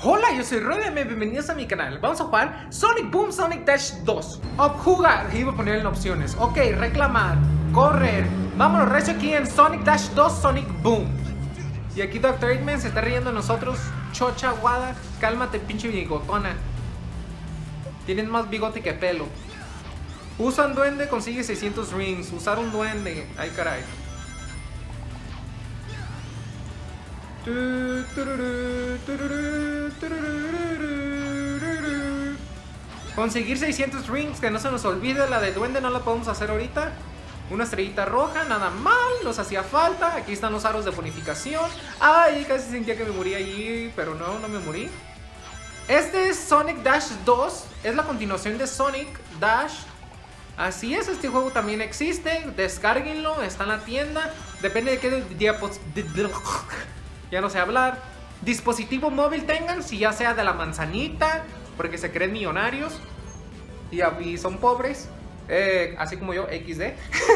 Hola, yo soy Rodeme, bienvenidos a mi canal. Vamos a jugar Sonic Boom Sonic Dash 2. Jugar, iba a poner en opciones. Ok, reclamar, correr. Vámonos, recio aquí en Sonic Dash 2 Sonic Boom. Y aquí Dr. Eggman se está riendo de nosotros. Chocha, guada, cálmate, pinche bigotona. Tienes más bigote que pelo. Usa un duende, consigue 600 rings. Usar un duende, ay caray. Conseguir 600 rings, que no se nos olvide. La de duende no la podemos hacer ahorita. Una estrellita roja, nada mal, nos hacía falta. Aquí están los aros de bonificación. Ay, casi sentía que me moría allí, pero no, no me morí. Este es Sonic Dash 2, es la continuación de Sonic Dash. Así es, este juego también existe, descárguenlo, está en la tienda. Depende de qué ya no sé hablar. Dispositivo móvil tengan, si ya sea de la manzanita, porque se creen millonarios y son pobres, así como yo, XD.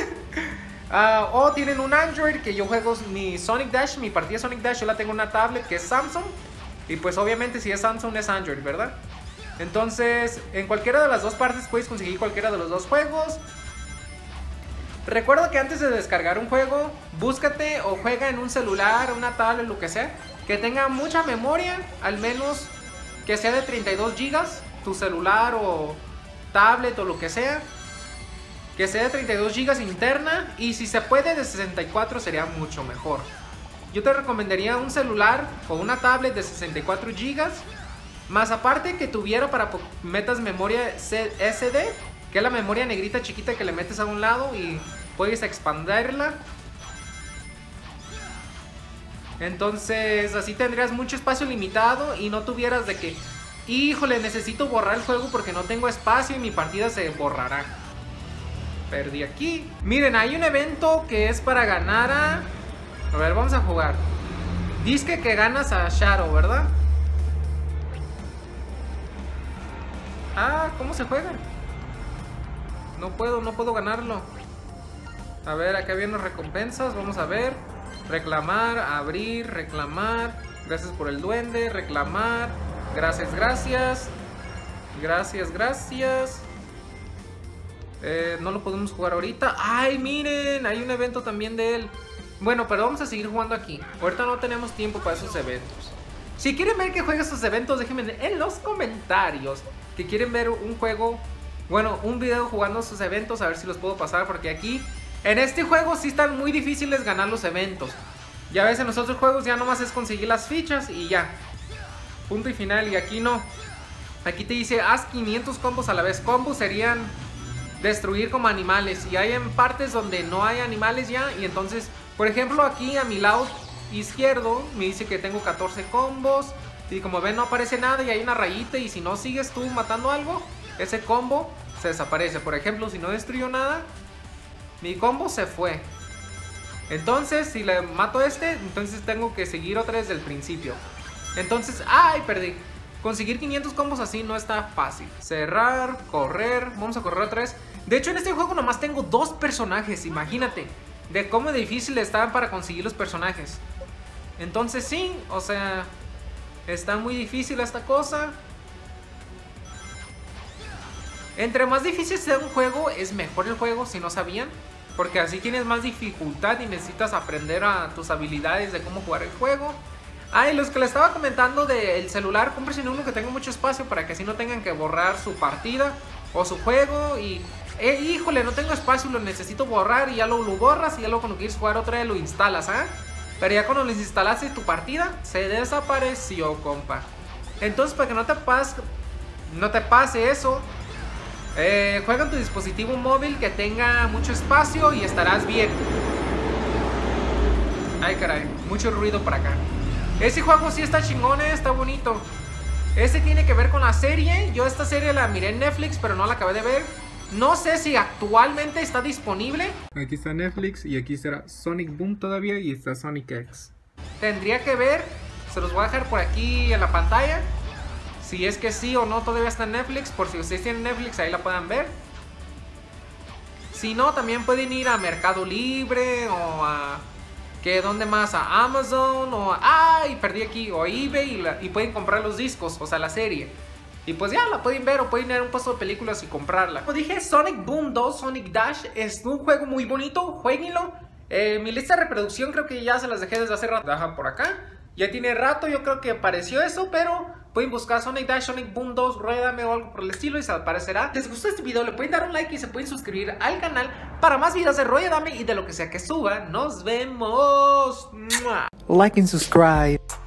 O tienen un Android, que yo juego mi Sonic Dash, mi partida Sonic Dash, yo la tengo en una tablet que es Samsung. Y pues obviamente si es Samsung es Android, ¿verdad? Entonces, en cualquiera de las dos partes puedes conseguir cualquiera de los dos juegos. Recuerda que antes de descargar un juego, búscate o juega en un celular, una tablet, lo que sea, que tenga mucha memoria, al menos que sea de 32 GB, tu celular o tablet o lo que sea de 32 GB interna, y si se puede de 64 sería mucho mejor. Yo te recomendaría un celular o una tablet de 64 GB, más aparte que tuviera para metas memoria SD, que es la memoria negrita chiquita que le metes a un lado y puedes expandirla. Entonces así tendrías mucho espacio limitado y no tuvieras de que, híjole, necesito borrar el juego porque no tengo espacio y mi partida se borrará. Perdí aquí. Miren, hay un evento que es para ganar a ver, vamos a jugar. Dice que ganas a Shadow, ¿verdad? Ah, ¿cómo se juega? No puedo ganarlo. A ver, acá vienen las recompensas. Vamos a ver. Reclamar, abrir, reclamar. Gracias por el duende, reclamar. Gracias, gracias. Gracias, gracias. No lo podemos jugar ahorita. Ay, miren, hay un evento también de él. Bueno, pero vamos a seguir jugando aquí. Ahorita no tenemos tiempo para esos eventos. Si quieren ver que juegue esos eventos, déjenme en los comentarios que quieren ver un juego, bueno, un video jugando esos eventos, a ver si los puedo pasar, porque aquí, en este juego sí están muy difíciles ganar los eventos. Ya ves, en los otros juegos ya nomás es conseguir las fichas y ya. Punto y final, y aquí no. Aquí te dice, haz 500 combos a la vez. Combos serían destruir como animales, y hay en partes donde no hay animales ya, y entonces, por ejemplo, aquí a mi lado izquierdo me dice que tengo 14 combos. Y como ven no aparece nada y hay una rayita, y si no sigues tú matando algo, ese combo se desaparece. Por ejemplo, si no destruyó nada, mi combo se fue. Entonces si le mato entonces tengo que seguir otra vez del principio. Entonces, ¡ay! Perdí. Conseguir 500 combos así no está fácil. Cerrar, correr, vamos a correr otra vez. De hecho en este juego nomás tengo 2 personajes, imagínate de cómo difícil estaban para conseguir los personajes. Entonces sí, o sea, está muy difícil esta cosa. Entre más difícil sea un juego, es mejor el juego, si no sabían. Porque así tienes más dificultad y necesitas aprender a tus habilidades de cómo jugar el juego. Ah, y los que les estaba comentando del celular, cómprense uno que tenga mucho espacio para que así no tengan que borrar su partida o su juego. Y, híjole, no tengo espacio, lo necesito borrar, y ya lo borras, y ya luego cuando quieres jugar otra vez lo instalas, ¿ah? Pero ya cuando les instalaste tu partida, se desapareció, compa. Entonces, para que no te pase eso, juega en tu dispositivo móvil que tenga mucho espacio y estarás bien. Ay, caray, mucho ruido para acá. Ese juego sí está chingón, está bonito. Ese tiene que ver con la serie. Yo esta serie la miré en Netflix, pero no la acabé de ver. No sé si actualmente está disponible. Aquí está Netflix y aquí estará Sonic Boom todavía, y está Sonic X. Tendría que ver, se los voy a dejar por aquí en la pantalla, si es que sí o no todavía está en Netflix, por si ustedes tienen Netflix ahí la puedan ver. Si no, también pueden ir a Mercado Libre o a que dónde más, a Amazon o ay, perdí aquí, o a eBay y pueden comprar los discos, o sea, la serie. Y pues ya la pueden ver o pueden ir a un puesto de películas y comprarla. Como dije, Sonic Boom 2, Sonic Dash es un juego muy bonito, jueguenlo. Mi lista de reproducción creo que ya se las dejé desde hace rato. Deja por acá. Ya tiene rato, yo creo que apareció eso, pero pueden buscar Sonic Dash, Sonic Boom 2, Ruédame o algo por el estilo y se aparecerá. Si les gustó este video, le pueden dar un like y se pueden suscribir al canal para más videos de Ruédame y de lo que sea que suba. Nos vemos. Like and subscribe.